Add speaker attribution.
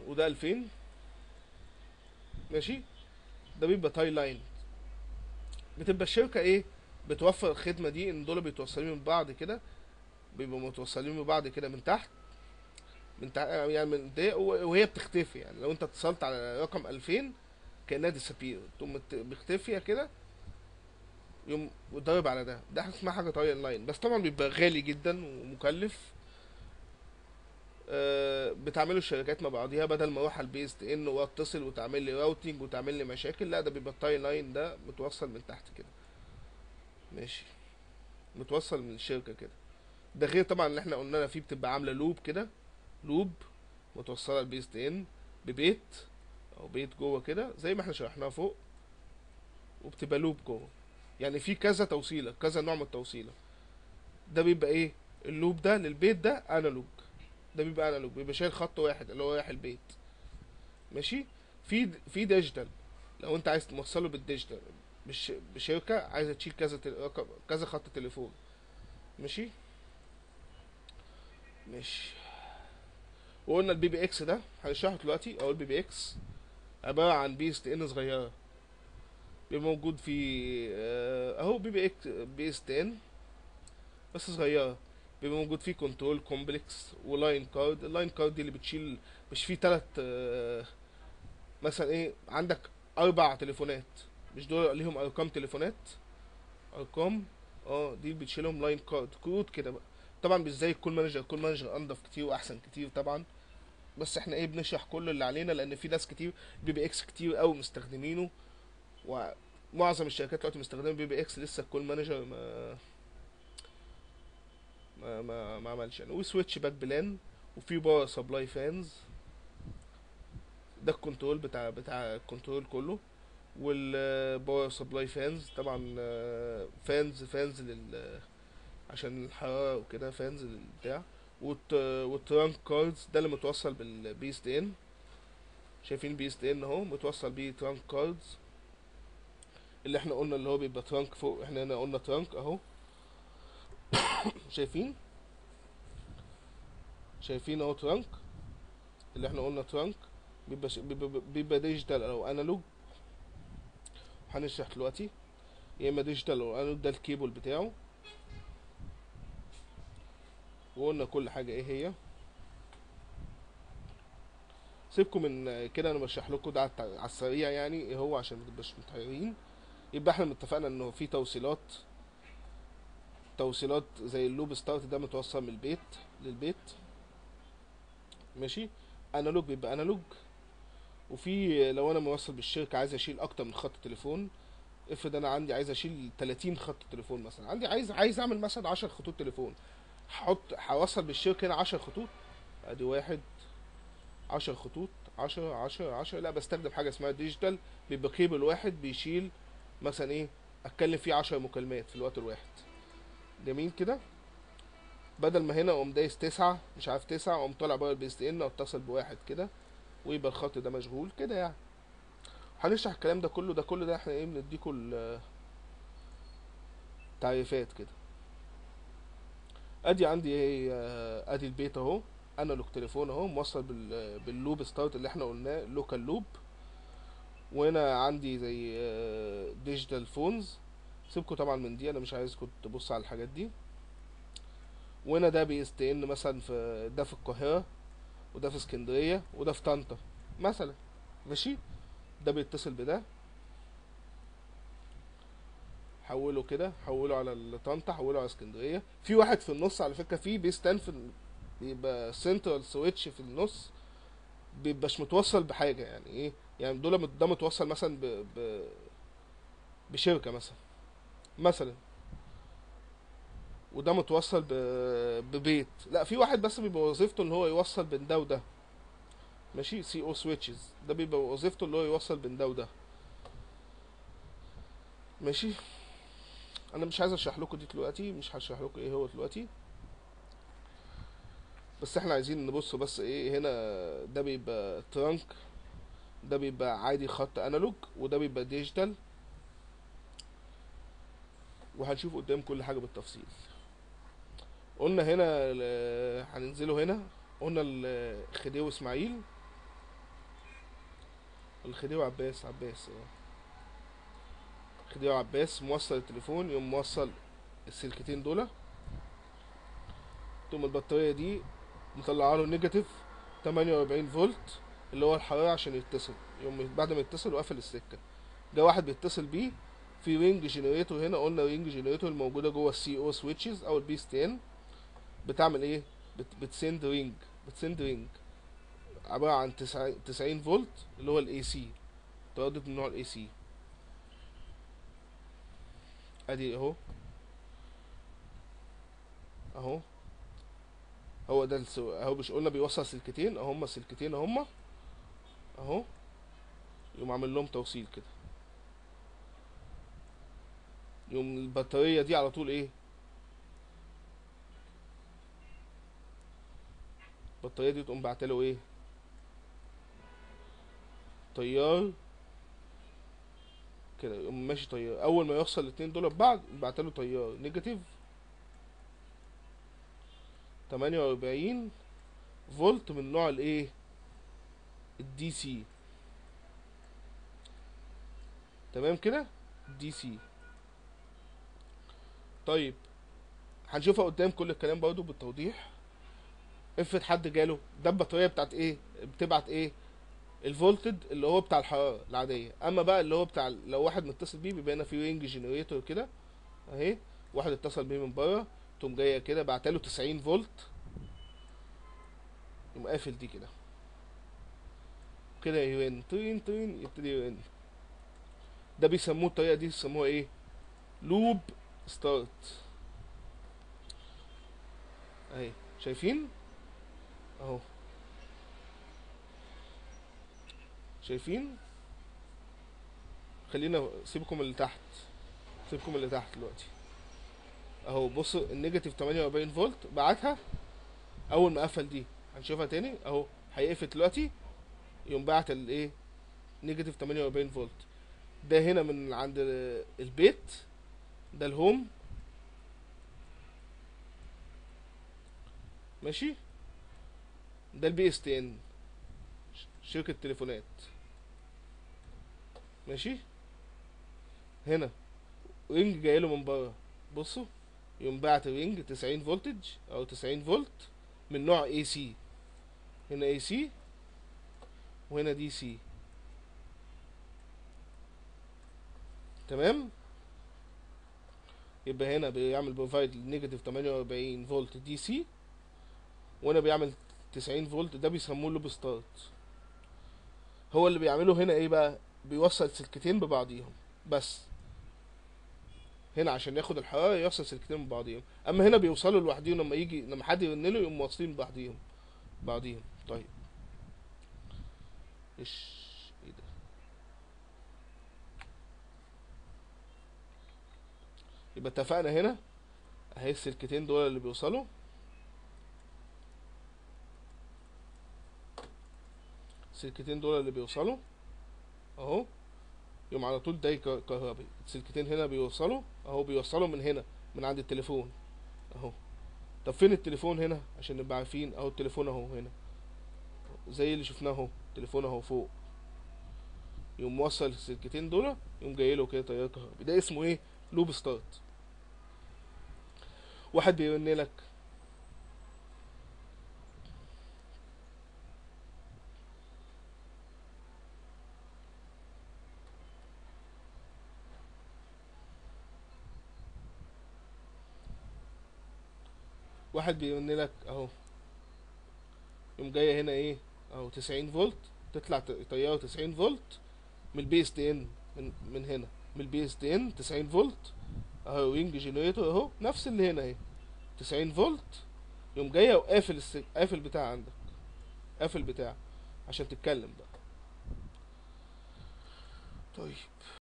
Speaker 1: وده 2000. ماشي. ده بيبقى تاي لاين. بتبقى الشركه ايه، بتوفر الخدمه دي، ان دول بيتوصلين من بعض كده، بيبقوا متوصلين ببعض كده من تحت، يعني من ده، وهي بتختفي. يعني لو انت اتصلت على رقم 2000 كانها ديسابير، تقوم مختفيه كده، يوم وضارب على ده اسمها حاجه طريق لاين. بس طبعا بيبقى غالي جدا ومكلف. بتعمله الشركات مع بعضيها، بدل ما اروح على البي اس تي ان واتصل وتعمل لي راوتنج وتعمل لي مشاكل، لا ده بيبقى التاي لاين ده متوصل من تحت كده. ماشي. متوصل من الشركه كده. ده غير طبعا اللي احنا قلنا فيه بتبقى عامله لوب كده، لوب متوصله البي اس تي ان ببيت، او بيت جوه كده زي ما احنا شرحناها فوق، وبتبقى لوب جوه. يعني في كذا توصيله، كذا نوع من التوصيله. ده بيبقى ايه، اللوب ده للبيت ده انالوج. ده بيبقى انالوج، بيبقى شايل خط واحد اللي هو رايح البيت. ماشي. في ديجيتال، لو انت عايز توصله بالديجيتال، بشركه عايزه تشيل كذا خط تليفون. ماشي. ماشي. وقلنا البي بي اكس ده هنشرحه دلوقتي. او البي بي اكس عباره عن بي اس تي ان صغيره، بيبقى موجود في اهو بي بي اكس، بي اس تي ان بس صغيره. بيبقى موجود فيه كنترول كومبلكس ولاين كارد. اللاين كارد دي اللي بتشيل، مش فيه تلات مثلا ايه، عندك 4 تليفونات، مش دول ليهم ارقام تليفونات، ارقام. اه دي اللي بتشيلهم لاين كارد، كروت كده بقى. طبعا مش زي الكول مانجر، الكول مانجر انضف كتير واحسن كتير طبعا. بس احنا ايه، بنشرح كل اللي علينا، لان في ناس كتير بي بي اكس كتير قوي مستخدمينه. ومعظم الشركات دلوقتي مستخدمه بي بي اكس، لسه الكول مانجر ما عملش يعني. وسويتش باك بلان، وفي باور سبلاي فانز. ده الكنترول بتاع الكنترول كله. والباور سبلاي فانز طبعا، فانز عشان الحرارة وكده، فانز للبتاع. والترانك كاردز ده اللي متوصل بالبي اس تي ان. شايفين بي اس تي ان اهو متوصل بيه ترانك كاردز، اللي احنا قلنا اللي هو بيبقى ترانك فوق. احنا هنا قلنا ترانك اهو. شايفين؟ شايفين اهو ترانك، اللي احنا قلنا ترانك. بيبقى ديجيتال او انالوج. هنشرح دلوقتي. يا اما ديجيتال او انالوج، ده الكيبل بتاعه. وقلنا كل حاجه ايه هي. سيبكم من كده، انا بشرح لكم ده على السريع يعني ايه هو، عشان ما تبقاش متحيرين. يبقى احنا اتفقنا انه في توصيلات زي اللوب ستارت ده متوصل من البيت للبيت. ماشي. انالوج بيبقى انالوج. وفي لو انا موصل بالشركه عايز اشيل اكتر من خط تليفون، افرض انا عندي عايز اشيل 30 خط تليفون مثلا، عندي عايز اعمل مثلا 10 خطوط تليفون، هوصل بالشركه هنا 10 خطوط. ادي واحد، 10 خطوط، 10 10 10. لا بستخدم حاجه اسمها ديجيتال، بيبقى كيبل واحد بيشيل مثلا ايه، اتكلم فيه 10 مكالمات في الوقت الواحد. جميل كده. بدل ما هنا اقوم دايس 9 مش عارف 9، اقوم طالع بره البي اس تي ان واتصل بواحد كده، ويبقى الخط ده مشغول كده يعني. هنشرح الكلام ده كله، ده احنا ايه، بنديكوا التعريفات كده. ادي عندي ايه، ادي البيت اهو، انالوج تليفون اهو موصل باللوب ستارت اللي احنا قلناه، لوكال لوب. وهنا عندي زي ديجيتال فونز. سيبكوا طبعا من دي، انا مش عايزكم تبصوا على الحاجات دي. وهنا ده بي اس تي ان مثلا، ده في القاهره، وده في اسكندريه، وده في طنطا مثلا. ماشي. ده بيتصل بده، حوله كده، حوله على طنطا، حوله على اسكندريه. في واحد في النص على فكره، في بيستان بيبقى سنترال سويتش في النص، بيبقاش متوصل بحاجه يعني ايه. يعني ده متوصل مثلا بشركه مثلا. وده متوصل ببيت. لا في واحد بس بيبقى وظيفته ان هو يوصل بين ده وده. ماشي. سي او سويتشز ده بيبقى وظيفته اللي هو يوصل بين ده وده. ماشي. انا مش عايز اشرح لكم دي دلوقتي، مش هشرح لكم ايه هو دلوقتي. بس احنا عايزين نبص بس ايه هنا. ده بيبقى ترانك، ده بيبقى عادي خط انالوج، وده بيبقى ديجيتال. وهنشوف قدام كل حاجه بالتفصيل. قلنا هنا هننزله هنا. قلنا الخديوي اسماعيل. الخديوي عباس خديوي عباس موصل التليفون، يقوم موصل السلكتين دول، تقوم البطارية دي مطلعه له نيجاتيف 48 فولت اللي هو الحرارة عشان يتصل. يقوم بعد ما يتصل وقفل السكة. جه واحد بيتصل بيه في رينج جنريتور هنا، قلنا رينج جنريتور الموجودة جوه السي او سويتشز او البي ستان بتعمل ايه؟ بتسند رينج، عبارة عن 90 فولت اللي هو الاي سي، تردد من نوع الاي سي. ادي اهو، اهو هو ده اهو، مش قلنا بيوصل سلكتين؟ اهو هما السلكتين اهما اهو، يقوم عامل لهم توصيل كده، يقوم البطارية دي على طول ايه، البطارية دي تقوم بعتله ايه، تيار كده، يقوم ماشي تيار. اول ما يوصل الاتنين دول ببعض بعتله تيار نيجاتيف 48 فولت من نوع الايه، الدي سي. تمام كده، دي سي. طيب هنشوفها قدام كل الكلام برضه بالتوضيح. افرض حد جاله ده البطاريه بتاعت ايه، بتبعت ايه، الفولتد اللي هو بتاع الحراره العاديه. اما بقى اللي هو بتاع لو واحد متصل بيه بيبقى هنا في رينج جنريتور كده اهي، واحد اتصل بيه من بره، تقوم جايه كده بعتله 90 فولت، يقوم قافل دي كده كده، يرن طين طين يبتدي يرن. ده بيسموه الطريقه دي بيسموها ايه، لوب ستارت اهي، شايفين اهو، شايفين. خلينا سيبكم اللي تحت، سيبكم اللي تحت دلوقتي اهو. بصوا النيجاتيف 48 فولت بعتها، اول ما قفل دي هنشوفها تاني اهو، هيقفل دلوقتي، يقوم باعت الايه، نيجاتيف 48 فولت. ده هنا من عند البيت، ده الهوم ماشي، ده البي اس تي ان شركة تليفونات ماشي. هنا رينج جايله من بره، بصوا يقوم باعت رينج 90 فولتج او 90 فولت من نوع اي سي، هنا اي سي وهنا دي سي. تمام، يبقى هنا بيعمل بروفايد نيجاتيف 48 فولت دي سي، وهنا بيعمل 90 فولت، ده بيسموه لوب ستارت. هو اللي بيعمله هنا ايه بقى، بيوصل سلكتين ببعضيهم بس، هنا عشان ياخد الحراره يوصل سلكتين ببعضيهم، اما هنا بيوصلوا لوحديهم، لما يجي لما حد يرن له يقوم واصلين بعضيهم. طيب ايش، ايه ده، يبقى اتفقنا هنا اهي السلكتين دول اللي بيوصلوا، السلكتين دول اللي بيوصلوا اهو، يقوم على طول داي كهربي. السلكتين هنا بيوصلوا اهو، بيوصلوا من هنا من عند التليفون اهو. طب فين التليفون هنا عشان نبقى عارفين؟ اهو التليفون اهو هنا زي اللي شفناه اهو، التليفون اهو فوق، يقوم موصل السلكتين دول، يقوم جاي له كده تيار كهربي. ده اسمه ايه، لوب ستارت. واحد بيرن لك، واحد بيرن لك اهو، يقوم جايه هنا ايه اهو 90 فولت، تطلع تيار 90 فولت من البي اس تي ان، من هنا من البي اس تي ان 90 فولت اهو، رينج جنريتور اهو نفس اللي هنا اهي 90 فولت، يقوم جايه وقافل قافل بتاع عندك، قافل بتاع عشان تتكلم بقى. طيب